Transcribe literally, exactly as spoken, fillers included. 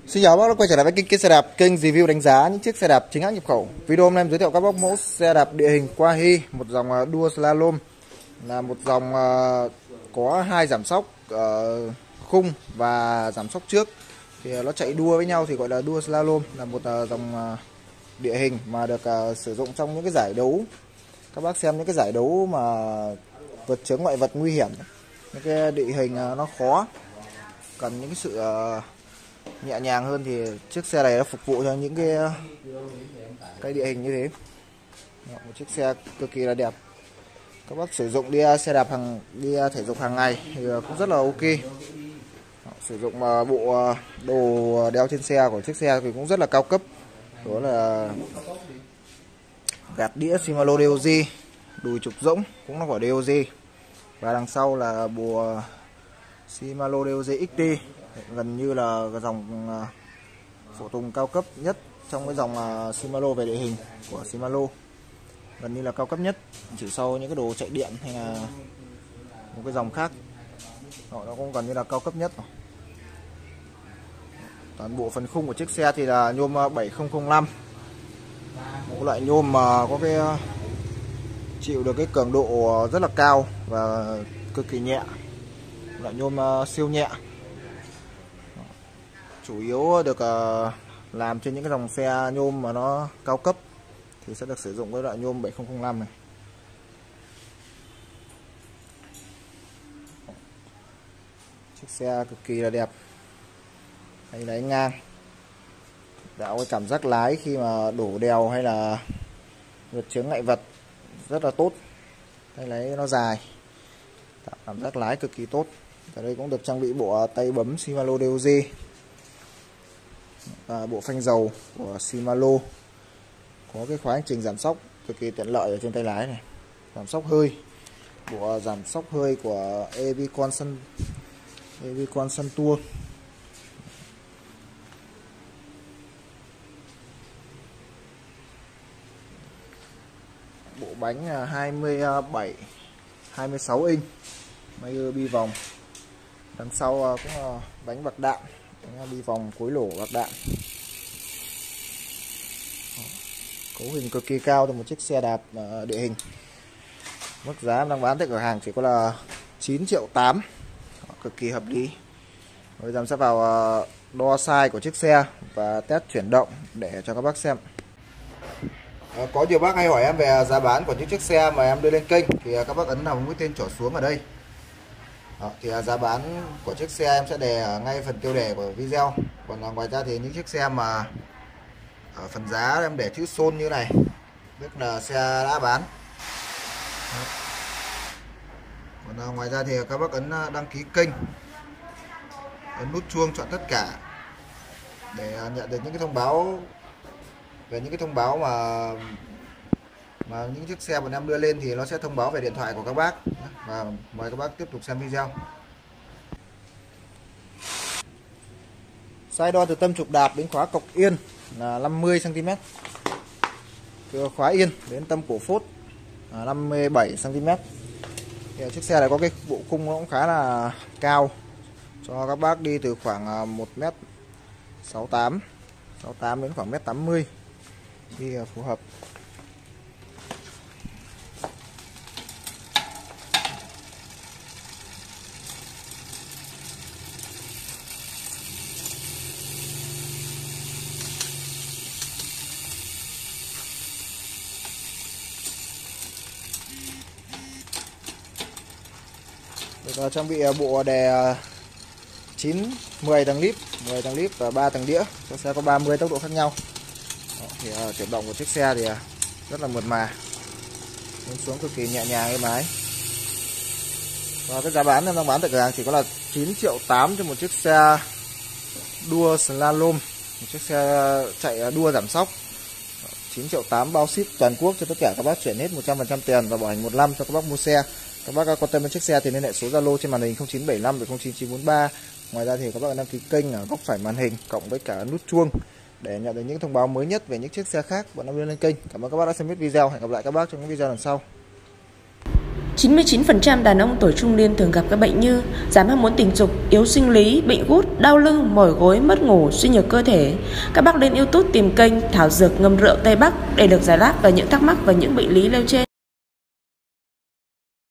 Xin chào các bác đã quay trở lại với kênh, kênh xe đạp, kênh review đánh giá những chiếc xe đạp chính hãng nhập khẩu. Video hôm nay em giới thiệu các bác mẫu xe đạp địa hình Quahi, một dòng đua slalom, là một dòng có hai giảm xóc uh, khung và giảm xóc trước. Thì nó chạy đua với nhau thì gọi là đua slalom, là một dòng địa hình mà được uh, sử dụng trong những cái giải đấu. Các bác xem những cái giải đấu mà vượt chướng ngoại vật nguy hiểm, những cái địa hình uh, nó khó, cần những cái sự uh, nhẹ nhàng hơn thì chiếc xe này nó phục vụ cho những cái cái địa hình như thế. Một chiếc xe cực kỳ là đẹp. Các bác sử dụng đi xe đạp hàng đi thể dục hàng ngày thì cũng rất là ok. Sử dụng bộ đồ đeo trên xe của chiếc xe thì cũng rất là cao cấp. Đó là gạt đĩa Shimano đê ô giê, đùi trục rỗng cũng là của đê ô giê, và đằng sau là bùa Shimano đê ô giê ích tê, gần như là dòng phụ tùng cao cấp nhất trong cái dòng Shimano về địa hình của Shimano, gần như là cao cấp nhất, chỉ sau những cái đồ chạy điện hay là một cái dòng khác. Nó cũng gần như là cao cấp nhất rồi. Toàn bộ phần khung của chiếc xe thì là nhôm bảy không không năm, một loại nhôm mà có cái chịu được cái cường độ rất là cao và cực kỳ nhẹ, loại nhôm siêu nhẹ, chủ yếu được làm trên những cái dòng xe nhôm mà nó cao cấp thì sẽ được sử dụng cái loại nhôm bảy không không năm này. Chiếc xe cực kỳ là đẹp, hay lái ngang, tạo cái cảm giác lái khi mà đổ đèo hay là vượt chướng ngại vật rất là tốt. Tay lái nó dài, tạo cảm giác lái cực kỳ tốt. Ở đây cũng được trang bị bộ tay bấm Shimano đê ô giê và bộ phanh dầu của Shimano, có cái khóa hành trình giảm xóc cực kỳ tiện lợi ở trên tay lái này. Giảm xóc hơi, bộ giảm xóc hơi của Evicon Sun Evicon Sun Tour. Bộ bánh hai mươi bảy hai mươi sáu inch, máy bi vòng. Đằng sau cũng là bánh bạc đạn, bánh bi vòng cuối lỗ bạc đạn. Cấu hình cực kỳ cao cho một chiếc xe đạp địa hình. Mức giá đang bán tại cửa hàng chỉ có là chín triệu tám, cực kỳ hợp lý. Bây giờ em sẽ vào đo size của chiếc xe và test chuyển động để cho các bác xem. À, có nhiều bác hay hỏi em về giá bán của những chiếc xe mà em đưa lên kênh thì các bác ấn vào mũi tên trỏ xuống ở đây. Đó, thì giá bán của chiếc xe em sẽ đề ở ngay phần tiêu đề của video. Còn ngoài ra thì những chiếc xe mà ở phần giá em để chữ Son như này, tức là xe đã bán. Đó. Còn ngoài ra thì các bác ấn đăng ký kênh, ấn nút chuông chọn tất cả để nhận được những cái thông báo về những cái thông báo mà mà những chiếc xe bọn em đưa lên thì nó sẽ thông báo về điện thoại của các bác. Và mời các bác tiếp tục xem video. Size đo từ tâm trục đạp đến khóa cọc yên là năm mươi xăng ti mét, từ khóa yên đến tâm cổ phốt là năm mươi bảy xăng ti mét. Thì chiếc xe này có cái bộ khung nó cũng khá là cao, cho các bác đi từ khoảng một mét sáu tám sáu tám đến khoảng một mét tám mươi thì phù hợp. Được trang bị bộ đè chín mười tầng líp, mười tầng líp và ba tầng đĩa. Chiếc xe có ba mươi tốc độ khác nhau. Đó, thì uh, chuyển động của chiếc xe thì uh, rất là mượt mà, lên xuống cực kỳ nhẹ nhàng êm ái. Và cái giá bán em đang bán tại cửa hàng chỉ có là chín triệu tám cho một chiếc xe đua slalom, một chiếc xe chạy đua giảm xóc. chín triệu tám bao ship toàn quốc cho tất cả các bác, chuyển hết một trăm phần trăm tiền và bảo hành một năm cho các bác mua xe. Các bác quan tâm đến chiếc xe thì liên hệ số Zalo trên màn hình không chín bảy năm không chín chín bốn ba. Ngoài ra thì các bác đăng ký kênh ở góc phải màn hình cộng với cả nút chuông để nhận được những thông báo mới nhất về những chiếc xe khác bọn em đưa lên kênh. Cảm ơn các bác đã xem hết video. Hẹn gặp lại các bác trong những video lần sau. chín mươi chín phần trăm đàn ông tuổi trung niên thường gặp các bệnh như giảm ham muốn tình dục, yếu sinh lý, bệnh gút, đau lưng, mỏi gối, mất ngủ, suy nhược cơ thể. Các bác lên YouTube tìm kênh Thảo Dược Ngâm Rượu Tây Bắc để được giải đáp về những thắc mắc và những bệnh lý nêu trên.